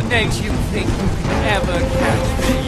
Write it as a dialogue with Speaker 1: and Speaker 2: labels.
Speaker 1: What makes you think you can ever catch me?